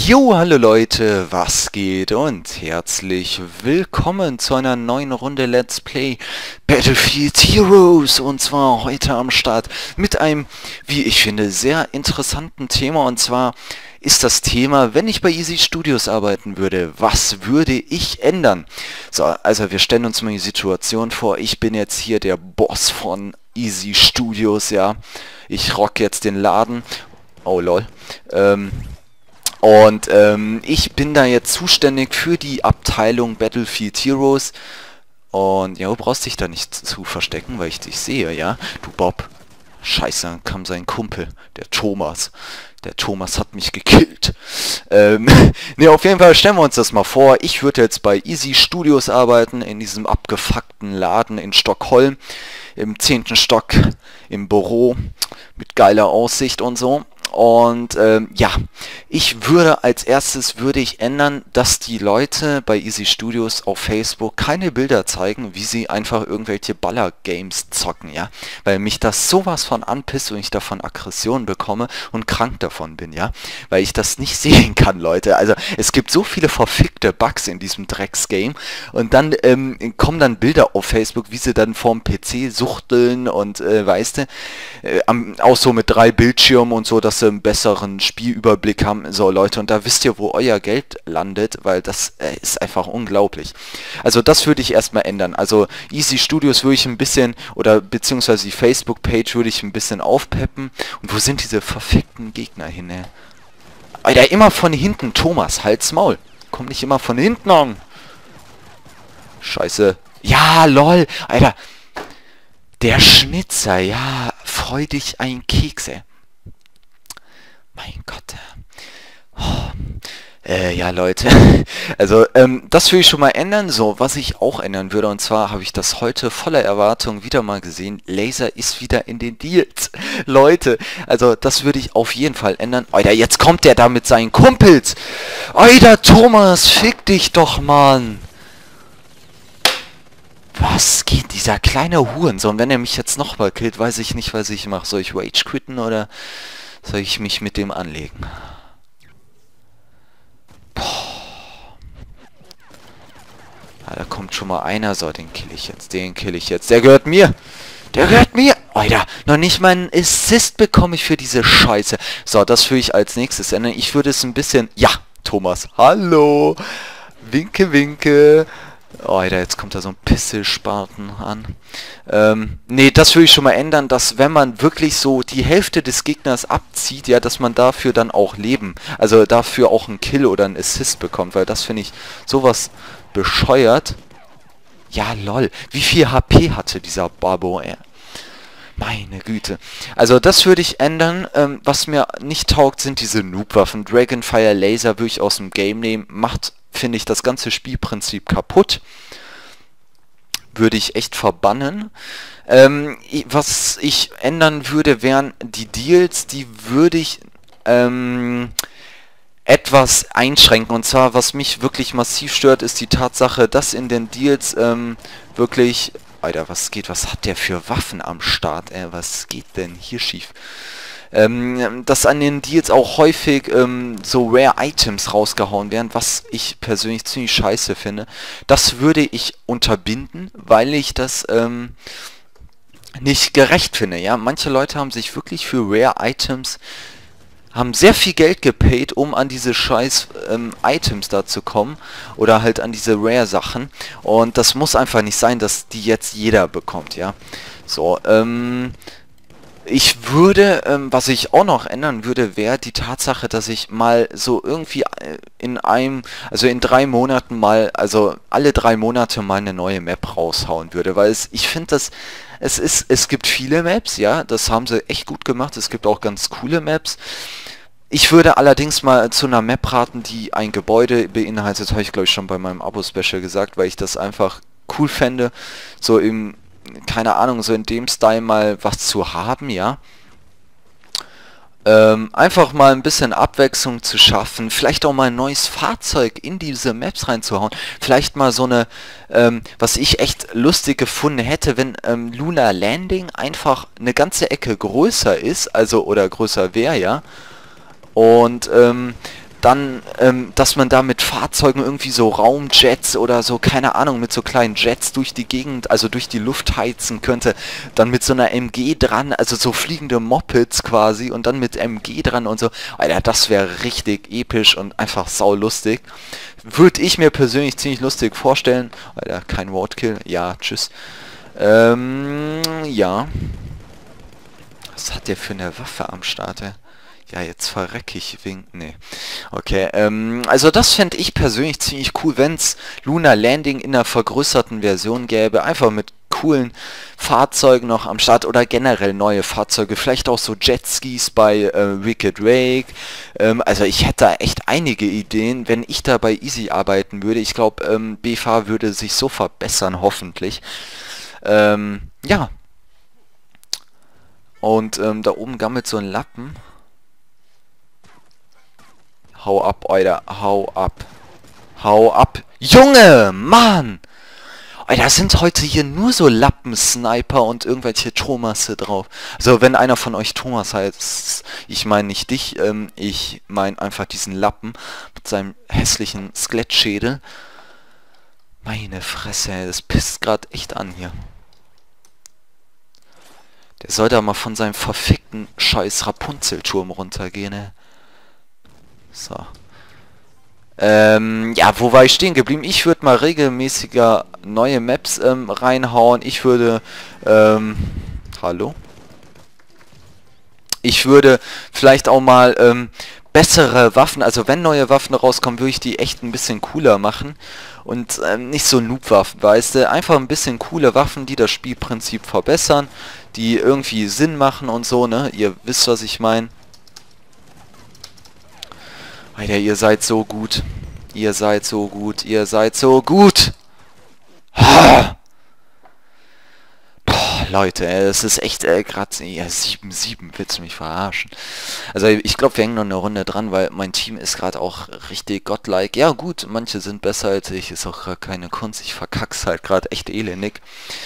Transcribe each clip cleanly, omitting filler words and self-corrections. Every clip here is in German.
Jo, hallo Leute, was geht und herzlich willkommen zu einer neuen Runde Let's Play Battlefield Heroes, und zwar heute am Start mit einem, wie ich finde, sehr interessanten Thema, und zwar ist das Thema, wenn ich bei Easy Studios arbeiten würde, was würde ich ändern? So, also wir stellen uns mal die Situation vor, ich bin jetzt hier der Boss von Easy Studios, ja, ich rock jetzt den Laden, oh lol, ich bin da jetzt zuständig für die Abteilung Battlefield Heroes. Und ja, du brauchst dich da nicht zu verstecken, weil ich dich sehe, ja? Du Bob. Scheiße, dann kam sein Kumpel, der Thomas. Der Thomas hat mich gekillt. Ne, auf jeden Fall stellen wir uns das mal vor. Ich würde jetzt bei Easy Studios arbeiten, in diesem abgefuckten Laden in Stockholm. Im 10. Stock, im Büro, mit geiler Aussicht und so. Und ja, als erstes würde ich ändern, dass die Leute bei Easy Studios auf Facebook keine Bilder zeigen, wie sie einfach irgendwelche Baller-Games zocken, ja, weil mich das sowas von anpisst und ich davon Aggressionen bekomme und krank davon bin, ja, weil ich das nicht sehen kann, Leute. Also es gibt so viele verfickte Bugs in diesem Drecksgame und dann kommen dann Bilder auf Facebook, wie sie dann vorm PC suchteln und weißt du, auch so mit 3 Bildschirmen und so, dass sie einen besseren Spielüberblick haben. So Leute, und da wisst ihr, wo euer Geld landet, weil das ist einfach unglaublich. Also das würde ich erstmal ändern. Also Easy Studios würde ich ein bisschen, oder beziehungsweise die Facebook-Page würde ich ein bisschen aufpeppen. Und wo sind diese verfickten Gegner hin, ey? Alter, immer von hinten. Thomas, halt's Maul. Komm nicht immer von hinten an. Scheiße. Ja, lol. Alter. Der Schnitzer, ja. Freu dich ein Keks, ey. Mein Gott. Ja, Leute. Also, das will ich schon mal ändern. So, was ich auch ändern würde, und zwar habe ich das heute voller Erwartung wieder mal gesehen. Laser ist wieder in den Deals. Leute, also das würde ich auf jeden Fall ändern. Alter, jetzt kommt der da mit seinen Kumpels. Alter, Thomas, fick dich doch, Mann. Was geht, dieser kleine Hurensohn? Wenn er mich jetzt nochmal killt, weiß ich nicht, was ich mache. Soll ich Rage quitten oder soll ich mich mit dem anlegen? Boah. Ah, da kommt schon mal einer. So, den kill ich jetzt. Den kill ich jetzt. Der gehört mir. Der gehört mir. Alter, noch nicht mal einen Assist bekomme ich für diese Scheiße. So, das würde ich als nächstes ändern. Ich würde es ein bisschen... Ja, Thomas. Hallo. Winke, winke. Oh, Alter, jetzt kommt da so ein Pisselspaten an. Nee, das würde ich schon mal ändern, dass wenn man wirklich so die Hälfte des Gegners abzieht, ja, dass man dafür dann auch also dafür auch einen Kill oder einen Assist bekommt, weil das finde ich sowas bescheuert. Ja, lol. Wie viel HP hatte dieser Babo, ey? Meine Güte. Also das würde ich ändern. Was mir nicht taugt, sind diese Noob-Waffen. Dragonfire Laser würde ich aus dem Game nehmen. Macht, finde ich, das ganze Spielprinzip kaputt. Würde ich echt verbannen. Was ich ändern würde, wären die Deals. Die würde ich etwas einschränken. Und zwar, was mich wirklich massiv stört, ist die Tatsache, dass in den Deals wirklich... Alter, was geht? Was hat der für Waffen am Start? Was geht denn hier schief? Dass an den Deals auch häufig so Rare Items rausgehauen werden, was ich persönlich ziemlich scheiße finde. Das würde ich unterbinden, weil ich das nicht gerecht finde. Ja, manche Leute haben sich wirklich für Rare Items haben sehr viel Geld gepaid, um an diese scheiß Items da zu kommen oder halt an diese Rare-Sachen, und das muss einfach nicht sein, dass die jetzt jeder bekommt, ja. So, ich würde, was ich auch noch ändern würde, wäre die Tatsache, dass ich mal so irgendwie in 3 Monaten mal, also alle 3 Monate mal eine neue Map raushauen würde, weil ich finde, es gibt viele Maps, ja, das haben sie echt gut gemacht, es gibt auch ganz coole Maps. Ich würde allerdings mal zu einer Map raten, die ein Gebäude beinhaltet, habe ich glaube ich schon bei meinem Abo-Special gesagt, weil ich das einfach cool fände, so im, keine Ahnung, so in dem Style mal was zu haben, ja. Einfach mal ein bisschen Abwechslung zu schaffen, vielleicht auch mal ein neues Fahrzeug in diese Maps reinzuhauen, vielleicht mal so eine, was ich echt lustig gefunden hätte, wenn Lunar Landing einfach eine ganze Ecke größer ist, also oder größer wäre, ja, und Dann, dass man da mit Fahrzeugen irgendwie so Raumjets oder so, keine Ahnung, mit so kleinen Jets durch die Gegend, also durch die Luft heizen könnte. Dann mit so einer MG dran, also so fliegende Mopeds quasi und dann mit MG dran und so. Alter, das wäre richtig episch und einfach saulustig. Würde ich mir persönlich ziemlich lustig vorstellen. Alter, kein Roadkill. Ja, tschüss. Ja. Was hat der für eine Waffe am Start, ey? Ja, jetzt verrecke ich wegen... Nee. Okay, also das fände ich persönlich ziemlich cool, wenn es Lunar Landing in einer vergrößerten Version gäbe. Einfach mit coolen Fahrzeugen noch am Start oder generell neue Fahrzeuge. Vielleicht auch so Jetskis bei Wicked Wake. Also ich hätte da echt einige Ideen, wenn ich da bei Easy arbeiten würde. Ich glaube, BFA würde sich so verbessern, hoffentlich. Ja. Und da oben gammelt so ein Lappen. Hau ab, Alter. Hau ab. Hau ab. Junge, Mann! Alter, sind heute hier nur so Lappensniper und irgendwelche Thomasse drauf. Also, wenn einer von euch Thomas heißt, ich meine nicht dich, ich meine einfach diesen Lappen mit seinem hässlichen Skelettschädel. Meine Fresse, das pisst gerade echt an hier. Der soll da mal von seinem verfickten scheiß Rapunzelturm runtergehen, ne? So. Ja, wo war ich stehen geblieben? Ich würde mal regelmäßiger neue Maps reinhauen. Ich würde, hallo? Ich würde vielleicht auch mal bessere Waffen, also wenn neue Waffen rauskommen, würde ich die echt ein bisschen cooler machen. Und nicht so Noob-Waffen, weißt du? Einfach ein bisschen coole Waffen, die das Spielprinzip verbessern, die irgendwie Sinn machen und so, ne? Ihr wisst, was ich meine. Alter, ihr seid so gut. Ihr seid so gut. Ihr seid so gut. Ha! Boah, Leute, es ist echt gerade... Ja, 7-7, willst du mich verarschen? Also ich glaube, wir hängen noch eine Runde dran, weil mein Team ist gerade auch richtig godlike. Ja gut, manche sind besser als ich. Ist auch keine Kunst. Ich verkack's halt gerade echt elendig.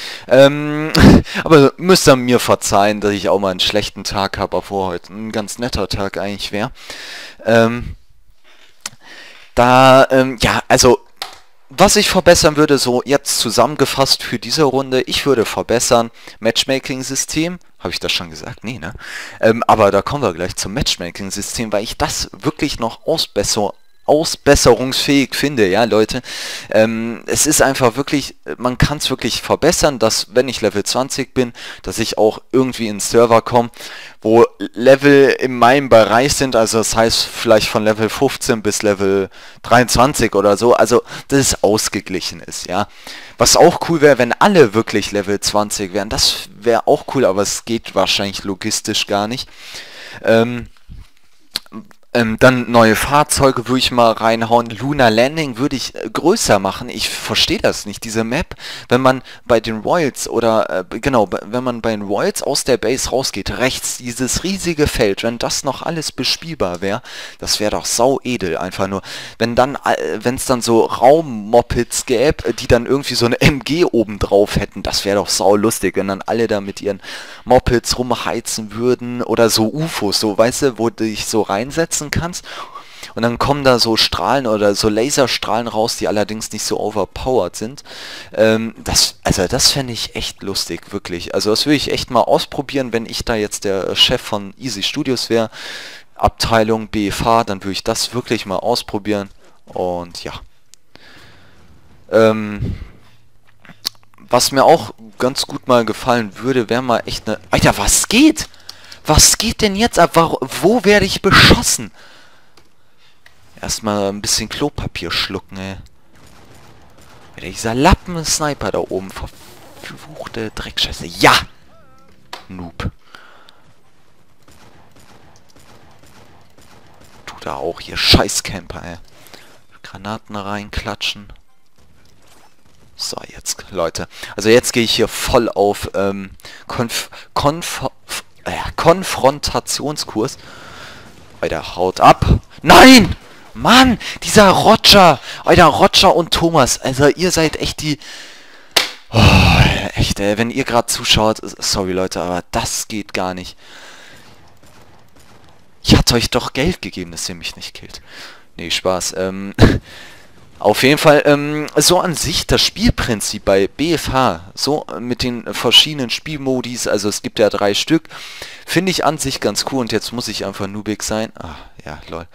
Aber müsst ihr mir verzeihen, dass ich auch mal einen schlechten Tag habe, obwohl heute ein ganz netter Tag eigentlich wäre. Ja, also, was ich verbessern würde, so jetzt zusammengefasst für diese Runde, ich würde verbessern, Matchmaking-System, habe ich das schon gesagt? Nee, ne? Aber da kommen wir gleich zum Matchmaking-System, weil ich das wirklich noch ausbesserungsfähig finde, ja, Leute. Es ist einfach wirklich, man kann es wirklich verbessern, dass, wenn ich Level 20 bin, dass ich auch irgendwie in Server komme, wo Level in meinem Bereich sind, also das heißt vielleicht von Level 15 bis Level 23 oder so, also dass es ausgeglichen ist, ja. Was auch cool wäre, wenn alle wirklich Level 20 wären, das wäre auch cool, aber es geht wahrscheinlich logistisch gar nicht. Dann neue Fahrzeuge würde ich mal reinhauen. Lunar Landing würde ich größer machen. Ich verstehe das nicht. Diese Map, wenn man bei den Royals oder, genau, wenn man bei den Royals aus der Base rausgeht, rechts dieses riesige Feld, wenn das noch alles bespielbar wäre, das wäre doch sau edel. Einfach nur, wenn es dann so Raummopeds gäbe, die dann irgendwie so eine MG oben drauf hätten, das wäre doch sau lustig, wenn dann alle da mit ihren Mopeds rumheizen würden oder so UFOs, so, weißt du, wo du dich so reinsetzen kannst und dann kommen da so Strahlen oder so Laserstrahlen raus, die allerdings nicht so overpowered sind. Das fände ich echt lustig, wirklich. Also das würde ich echt mal ausprobieren, wenn ich da jetzt der Chef von Easy Studios wäre, Abteilung BFH, dann würde ich das wirklich mal ausprobieren und ja. Was mir auch ganz gut mal gefallen würde, wäre mal echt eine... Alter, was geht? Was geht denn jetzt ab? Wo werde ich beschossen? Erstmal ein bisschen Klopapier schlucken, ey. Alter, dieser Lappen-Sniper da oben. Verfluchte Dreckscheiße. Ja! Noob. Du da auch hier. Scheißcamper, ey. Granaten reinklatschen. So, jetzt, Leute. Also jetzt gehe ich hier voll auf Konfrontationskurs. Alter, haut ab. Nein! Mann! Dieser Roger! Alter, Roger und Thomas. Also ihr seid echt die... Oh, echt, ey. Wenn ihr gerade zuschaut... Sorry, Leute, aber das geht gar nicht. Ich hatte euch doch Geld gegeben, dass ihr mich nicht killt. Nee, Spaß. Auf jeden Fall, so an sich das Spielprinzip bei BFH, so mit den verschiedenen Spielmodis, also es gibt ja 3 Stück, finde ich an sich ganz cool und jetzt muss ich einfach noobig sein. Ah, ja, lol.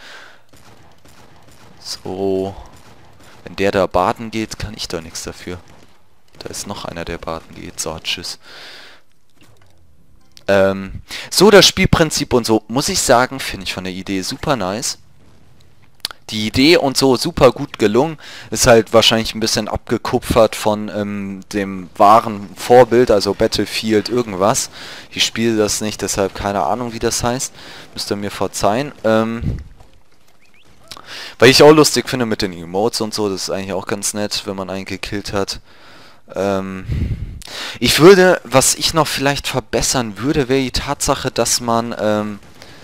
So, wenn der da baden geht, kann ich doch nichts dafür. Da ist noch einer, der baden geht. So, tschüss. So das Spielprinzip und so, muss ich sagen, finde ich von der Idee super nice. Die Idee und so super gut gelungen. Ist halt wahrscheinlich ein bisschen abgekupfert von dem wahren Vorbild, also Battlefield irgendwas. Ich spiele das nicht, deshalb keine Ahnung, wie das heißt. Müsst ihr mir verzeihen. Weil ich auch lustig finde mit den Emotes und so. Das ist eigentlich auch ganz nett, wenn man einen gekillt hat. Ich würde, was ich noch vielleicht verbessern würde, wäre die Tatsache, dass man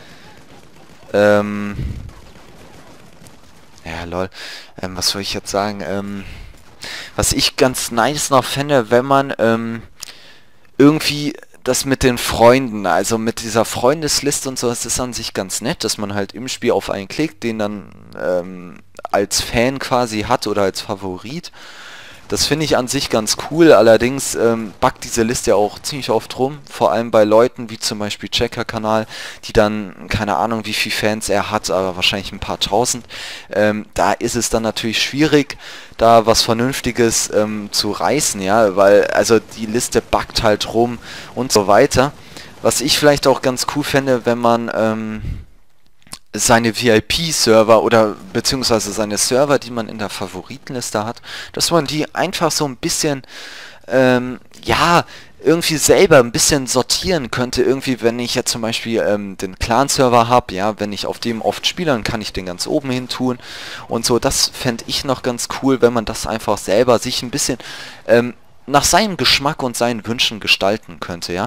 ja, lol. Was soll ich jetzt sagen? Was ich ganz nice noch fände, wenn man irgendwie das mit den Freunden, also mit dieser Freundesliste und so, das ist an sich ganz nett, dass man halt im Spiel auf einen klickt, den dann als Fan quasi hat oder als Favorit. Das finde ich an sich ganz cool, allerdings buggt diese Liste ja auch ziemlich oft rum, vor allem bei Leuten wie zum Beispiel Checker-Kanal, die dann, keine Ahnung wie viele Fans er hat, aber wahrscheinlich ein paar tausend. Da ist es dann natürlich schwierig, da was Vernünftiges zu reißen, ja, weil also die Liste buggt halt rum und so weiter. Was ich vielleicht auch ganz cool fände, wenn man seine VIP-Server oder beziehungsweise seine Server, die man in der Favoritenliste hat, dass man die einfach so ein bisschen, ja, irgendwie selber ein bisschen sortieren könnte. Irgendwie, wenn ich jetzt zum Beispiel den Clan-Server habe, ja, wenn ich auf dem oft spiele, dann kann ich den ganz oben hin tun und so. Das fände ich noch ganz cool, wenn man das einfach selber sich ein bisschen nach seinem Geschmack und seinen Wünschen gestalten könnte, ja.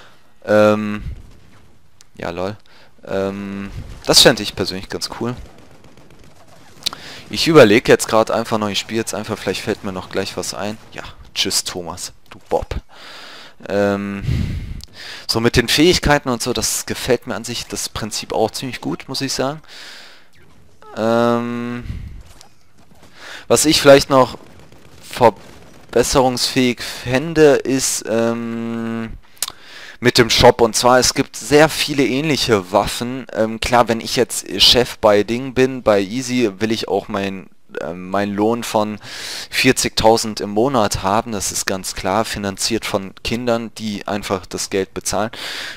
Ja, lol. Das fände ich persönlich ganz cool. Ich überlege jetzt gerade einfach noch, ich spiele jetzt einfach, vielleicht fällt mir noch gleich was ein. Ja, tschüss Thomas, du Bob. So mit den Fähigkeiten und so, das gefällt mir an sich das Prinzip auch ziemlich gut, muss ich sagen. Was ich vielleicht noch verbesserungsfähig fände, ist mit dem Shop. Und zwar, es gibt sehr viele ähnliche Waffen. Klar, wenn ich jetzt Chef bei Ding bin, bei Easy, will ich auch meinen Lohn von 40.000 im Monat haben. Das ist ganz klar, finanziert von Kindern, die einfach das Geld bezahlen.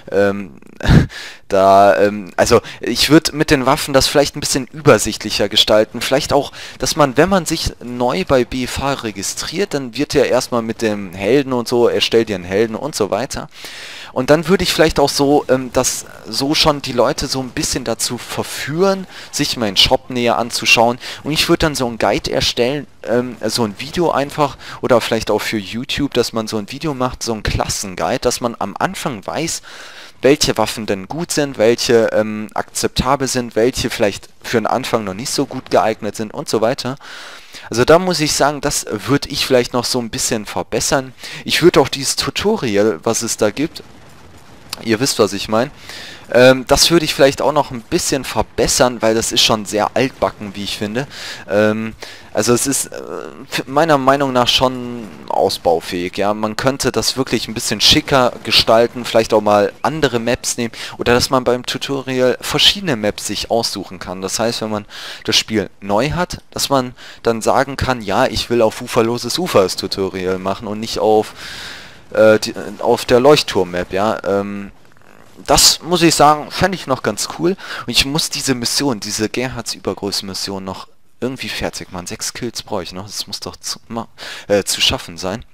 Also ich würde mit den Waffen das vielleicht ein bisschen übersichtlicher gestalten. Vielleicht auch, dass man, wenn man sich neu bei BFH registriert, dann wird ja erstmal mit dem Helden und so, erstellt dir einen Helden und so weiter. Und dann würde ich vielleicht auch so, dass so schon die Leute so ein bisschen dazu verführen, sich meinen Shop näher anzuschauen. Und ich würde dann so einen Guide erstellen, so ein Video einfach, oder vielleicht auch für YouTube, dass man so ein Video macht, so ein Klassenguide, dass man am Anfang weiß, welche Waffen denn gut sind, welche akzeptabel sind, welche vielleicht für den Anfang noch nicht so gut geeignet sind und so weiter. Also da muss ich sagen, das würde ich vielleicht noch so ein bisschen verbessern. Ich würde auch dieses Tutorial, was es da gibt, ihr wisst, was ich meine, das würde ich vielleicht auch noch ein bisschen verbessern, weil das ist schon sehr altbacken, wie ich finde. Also es ist meiner Meinung nach schon ausbaufähig, ja. Man könnte das wirklich ein bisschen schicker gestalten, vielleicht auch mal andere Maps nehmen oder dass man beim Tutorial verschiedene Maps sich aussuchen kann. Das heißt, wenn man das Spiel neu hat, dass man dann sagen kann, ja, ich will auf Uferloses Ufer das Tutorial machen und nicht auf der Leuchtturm-Map, ja. Das muss ich sagen, fände ich noch ganz cool. Und ich muss diese Mission, diese Gerhards Übergröße-Mission noch irgendwie fertig machen. 6 Kills brauche ich noch. Das muss doch zu schaffen sein.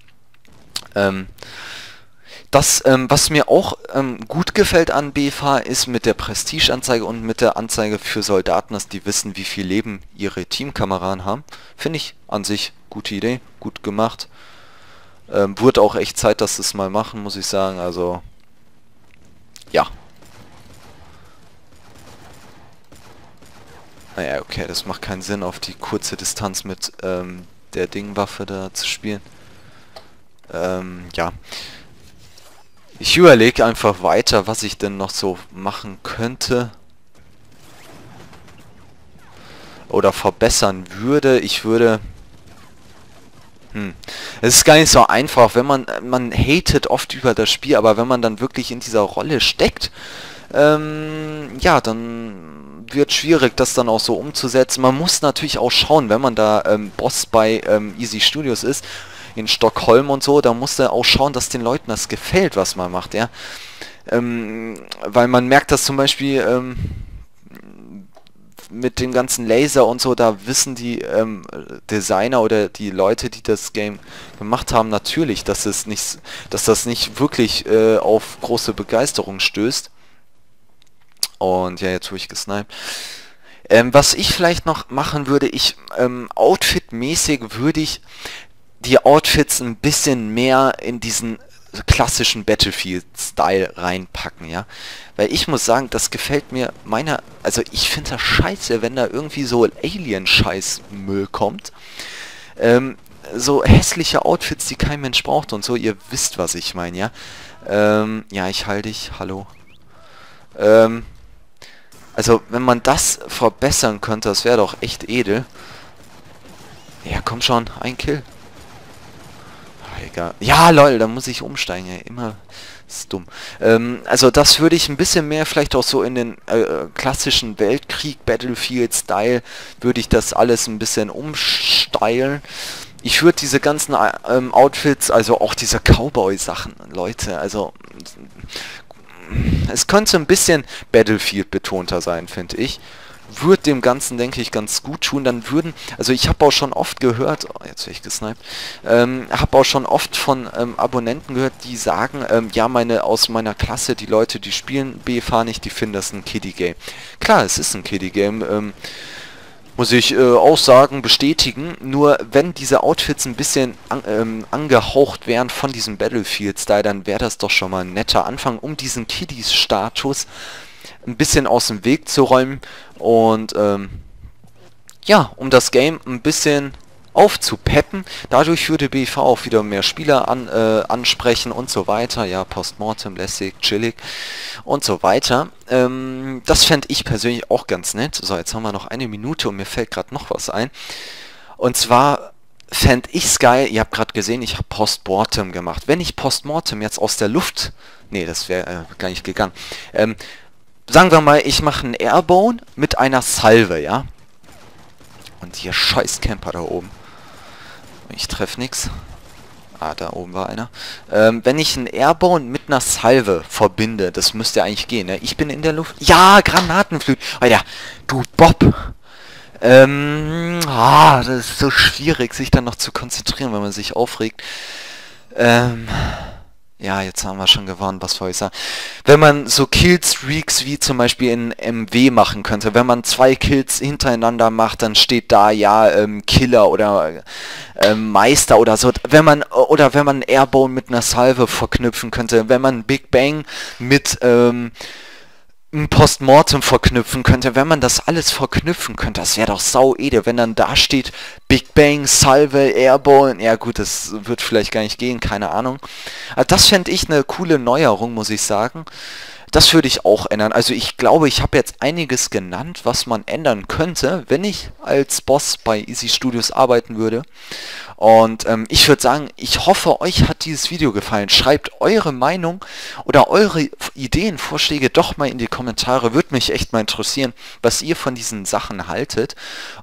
Was mir auch gut gefällt an BFH ist mit der Prestige-Anzeige und mit der Anzeige für Soldaten, dass die wissen, wie viel Leben ihre Teamkameraden haben. Finde ich an sich gute Idee, gut gemacht. Wurde auch echt Zeit, dass sie es mal machen, muss ich sagen. Also, ja. Naja, okay, das macht keinen Sinn, auf die kurze Distanz mit der Dingwaffe da zu spielen. Ja. Ich überlege einfach weiter, was ich denn noch so machen könnte. oder verbessern würde, ich würde... Es ist gar nicht so einfach, wenn man hatet oft über das Spiel, aber wenn man dann wirklich in dieser Rolle steckt, ja, dann wird schwierig, das dann auch so umzusetzen. Man muss natürlich auch schauen, wenn man da Boss bei Easy Studios ist, in Stockholm und so, da muss er auch schauen, dass den Leuten das gefällt, was man macht, ja. Weil man merkt das zum Beispiel mit dem ganzen Laser und so, da wissen die Designer oder die Leute, die das Game gemacht haben, natürlich, dass das nicht wirklich auf große Begeisterung stößt. Und ja, jetzt wurde ich gesniped. Was ich vielleicht noch machen würde, Outfit-mäßig würde ich die Outfits ein bisschen mehr in diesen klassischen Battlefield-Style reinpacken, ja. Weil ich muss sagen, das gefällt mir also ich finde das scheiße, wenn da irgendwie so Alien-Scheiß-Müll kommt. So hässliche Outfits, die kein Mensch braucht und so, ihr wisst, was ich meine, ja. Ja, ich halte dich, hallo. Also, wenn man das verbessern könnte, das wäre doch echt edel. Ja, komm schon, ein Kill. Egal. Ja, lol, da muss ich umsteigen, ey. Immer ist dumm. Also das würde ich ein bisschen mehr, vielleicht auch so in den klassischen Weltkrieg, Battlefield-Style, würde ich das alles ein bisschen umstylen. Ich würde diese ganzen Outfits, also auch diese Cowboy-Sachen, Leute, also es könnte ein bisschen Battlefield-betonter sein, finde ich. Würde dem Ganzen, denke ich, ganz gut tun. Dann also ich habe auch schon oft gehört, oh, jetzt werde ich gesniped, habe auch schon oft von Abonnenten gehört, die sagen, ja, aus meiner Klasse, die Leute, die spielen BFA nicht, die finden das ein Kiddie-Game. Klar, es ist ein Kiddie-Game, muss ich auch sagen, bestätigen. Nur wenn diese Outfits ein bisschen angehaucht wären von diesem Battlefield-Style, dann wäre das doch schon mal ein netter Anfang, um diesen Kiddies-Status ein bisschen aus dem Weg zu räumen und ja, um das Game ein bisschen aufzupeppen. Dadurch würde BV auch wieder mehr Spieler ansprechen und so weiter. Ja, Postmortem, lässig, chillig und so weiter. Das fände ich persönlich auch ganz nett. So, jetzt haben wir noch eine Minute und mir fällt gerade noch was ein. Und zwar fände ich es geil, ihr habt gerade gesehen, ich habe Postmortem gemacht. Wenn ich Postmortem jetzt aus der Luft... Nee, das wäre gar nicht gegangen. Sagen wir mal, ich mache einen Airborne mit einer Salve, ja? Und hier scheiß Camper da oben. Ich treffe nichts. Ah, da oben war einer. Wenn ich einen Airborne mit einer Salve verbinde, das müsste eigentlich gehen, ne? Ich bin in der Luft. Ja, Granatenflug. Alter, du Bob. Das ist so schwierig, sich dann noch zu konzentrieren, wenn man sich aufregt. Ja, jetzt haben wir schon gewonnen, was soll ich sagen. Wenn man so Killstreaks wie zum Beispiel in MW machen könnte, wenn man 2 Kills hintereinander macht, dann steht da ja Killer oder Meister oder so. Wenn man Airborne mit einer Salve verknüpfen könnte, wenn man Big Bang mit ein Postmortem verknüpfen könnte, wenn man das alles verknüpfen könnte, das wäre doch sau edel, wenn dann da steht Big Bang, Salve, Airborne, ja gut, das wird vielleicht gar nicht gehen, keine Ahnung. Aber das fände ich eine coole Neuerung, muss ich sagen. Das würde ich auch ändern. Also ich glaube, ich habe jetzt einiges genannt, was man ändern könnte, wenn ich als Boss bei Easy Studios arbeiten würde. Und ich würde sagen, ich hoffe, euch hat dieses Video gefallen. Schreibt eure Meinung oder eure Ideen, Vorschläge doch mal in die Kommentare. Würde mich echt mal interessieren, was ihr von diesen Sachen haltet.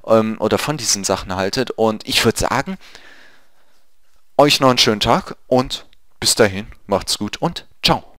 Und ich würde sagen, euch noch einen schönen Tag und bis dahin, macht's gut und ciao.